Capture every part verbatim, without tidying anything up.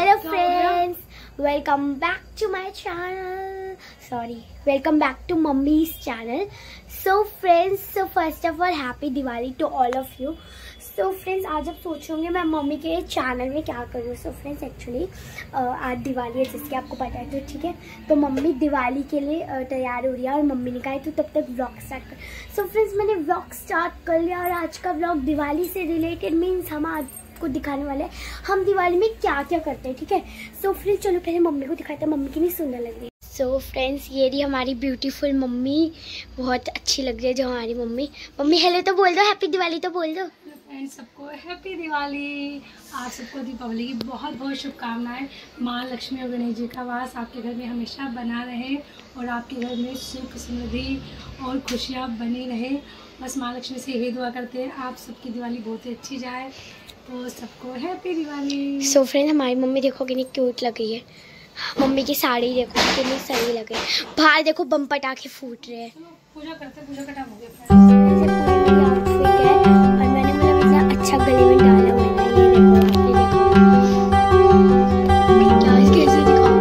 Hello friends, welcome back to my channel sorry welcome back to mummy's channel. So friends, so first of all happy Diwali to all of you. So friends, आज आप सोचोगे मैं mummy के channel में क्या करूँ। So friends, actually आज दिवाली है जिसकी आपको पता है, तो ठीक है। तो मम्मी दिवाली के लिए तैयार हो रही है और मम्मी ने कहा है तो तब तक व्लॉग स्टार्ट कर। सो फ्रेंड्स, मैंने व्लॉग स्टार्ट कर लिया और आज का व्लॉग दिवाली से रिलेटेड मीन्स हम आज को दिखाने वाले हैं हम दिवाली में क्या क्या करते हैं, ठीक है। सो फ्रेंड्स, चलो पहले मम्मी को दिखाते हैं, मम्मी की नहीं सुंदर लग रही है। सो फ्रेंड्स, ये रही हमारी ब्यूटीफुल मम्मी, बहुत अच्छी लग रही है जो हमारी मम्मी। मम्मी हेलो तो बोल दो, हैप्पी दिवाली तो बोल दो। फ्रेंड्स, सबको हैप्पी दिवाली। आप सबको दीपावली की बहुत बहुत शुभकामनाएं। माँ लक्ष्मी और गणेश जी का वास आपके घर में हमेशा बना रहे और आपके घर में सुख समृद्धि और खुशियाँ बनी रहे। बस माँ लक्ष्मी से यही दुआ करते हैं आप सबकी दिवाली बहुत ही अच्छी जाए। तो सबको हैप्पी दिवाली। सो फ्रेंड्स, हमारी मम्मी देखो कितनी क्यूट लग रही है। मम्मी की साड़ी देखो कितनी सही लग रही है। बाहर देखो बम पटाखे फूट रहे हैं। पूजा करते पूजा का टाइम हो गया। आउटफिट है और मैंने मतलब इतना अच्छा गले में डाला हुआ है। ये देखो, आपने देखो क्या कैसे दिखाओ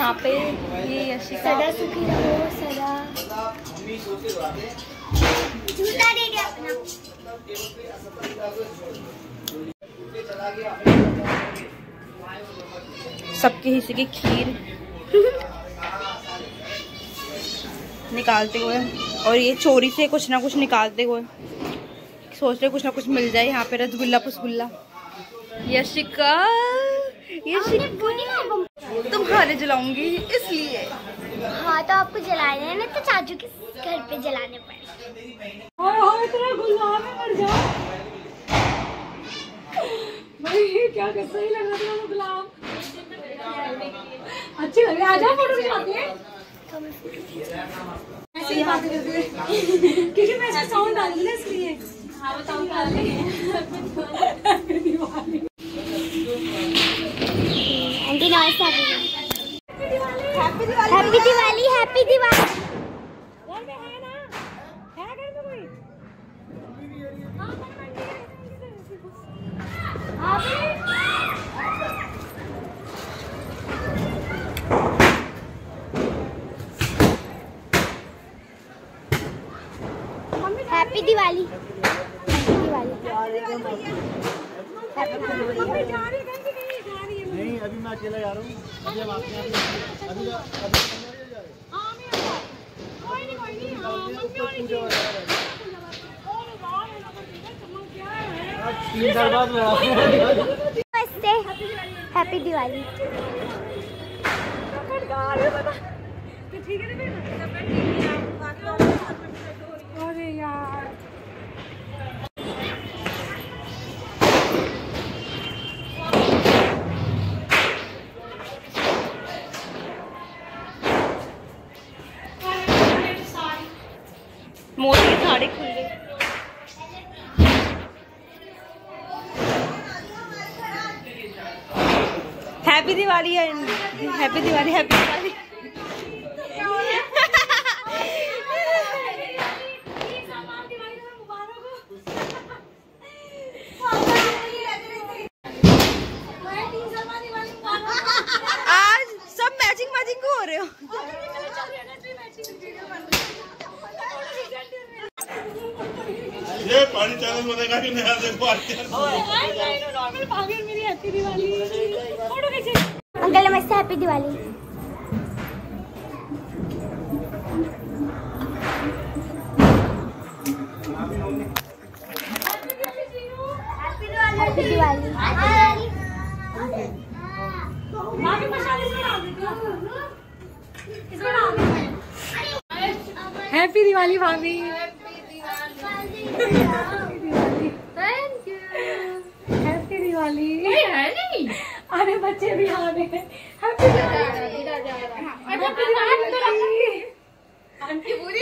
यहाँ पे ये यशिका सदा सुखी रहो सदा। जूता दे दे अपना। सबके हिस्से की खीर निकालते हुए और ये चोरी से कुछ ना कुछ निकालते हुए सोच रहे कुछ ना कुछ मिल जाए। यहाँ पे रसगुल्ला पुसगुल्ला। यशिका यशिका तुम्हारे जलाऊंगी इसलिए। हाँ तो आपको जलाने हैं ना, तो चाचू के घर पे जलाने पड़े। क्या कर सही लग रहा था गुलाब। अच्छी लग रही है। आजा फोटो खिंचवाते हैं। ऐसे ही बातें करते हैं क्योंकि मैं इसमें साउंड डालूंगी ना इसलिए। हाँ बताओ डाल रही है। आंटी नमस्ते। Happy Diwali happy Diwali happy Diwali. घर में है ना? है घर में कोई? हाँ हैप्पी दिवाली हैप्पी दिवाली। नहीं अभी मैं अकेला जा रहा हूँ। अभी हम आपके यहाँ अभी अभी नमस्ते हैप्पी दिवाली। अरे यार मोदी की साड़ी खुल गई। हैप्पी दिवाली है। Happy Diwali happy Diwali. आज सब मैचिंग मैचिंग को हो रहे हो। ये पानी चैनल बनेगा कि नया देखो। मेरी हैप्पी दिवाली फोटो खींचे। अंकल नमस्ते happy Diwali. Happy Diwali. Happy Diwali भाभी। हैप्पी दिवाली। अरे बच्चे भी आ रहे हैं। हैप्पी दिवाली। आंटी पूरी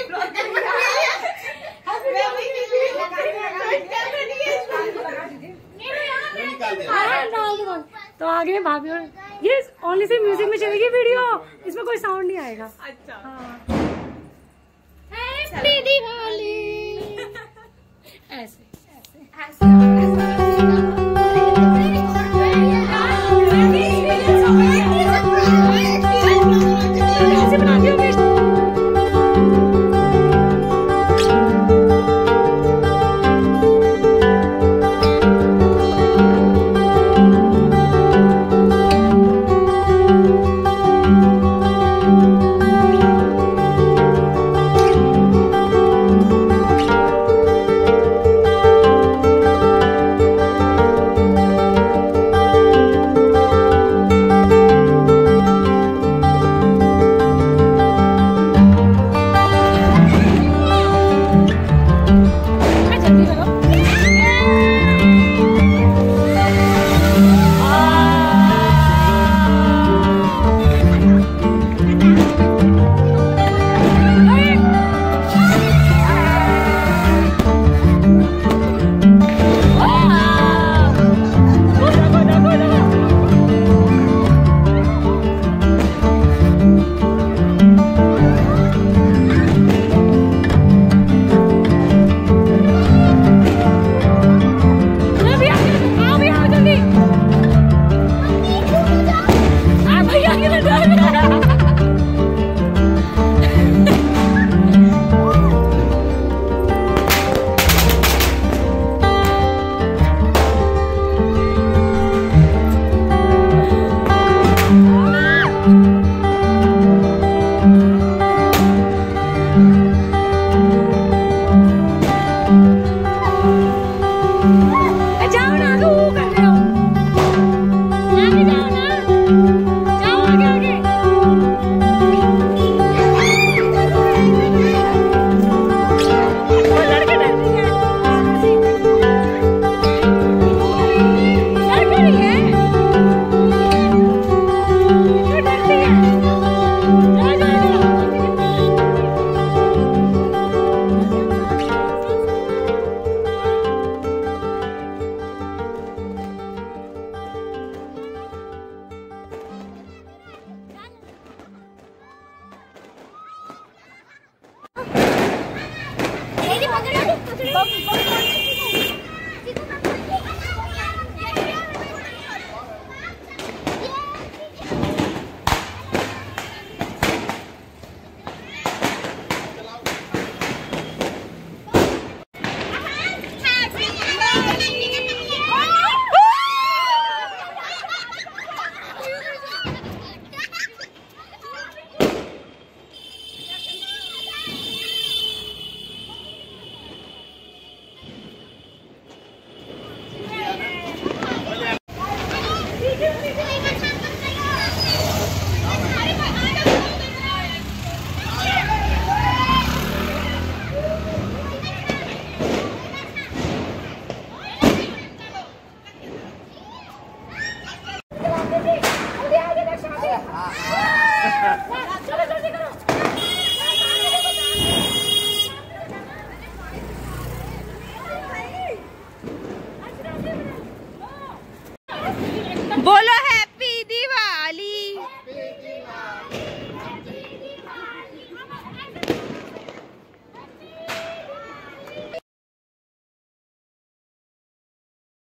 तो आगे भाभी और ये ओनली से म्यूजिक में चलेगी वीडियो। इसमें कोई साउंड नहीं आएगा। अच्छा हैप्पी दिवाली। ऐसे ऐसे बनाती हूँ। बम बम